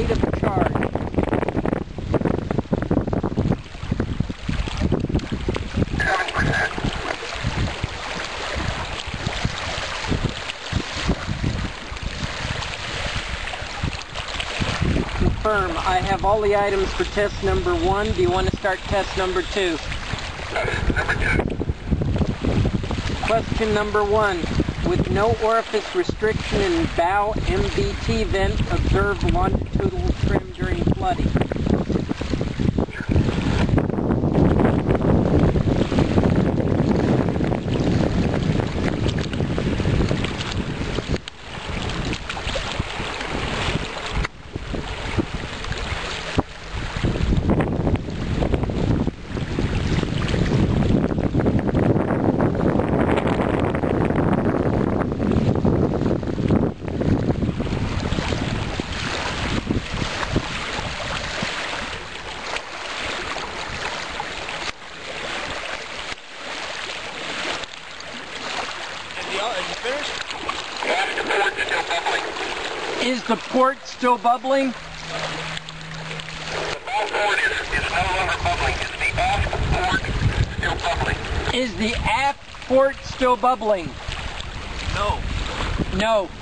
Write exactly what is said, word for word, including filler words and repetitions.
of charge. Confirm. I have all the items for test number one. Do you want to start test number two? Number two. Question number one. With no orifice restriction in bow M B T vent, observe longitudinal trim during flooding. Is the port still bubbling? The bow port is, is no longer bubbling. Is the aft port still bubbling? Is the aft port still bubbling? No. No.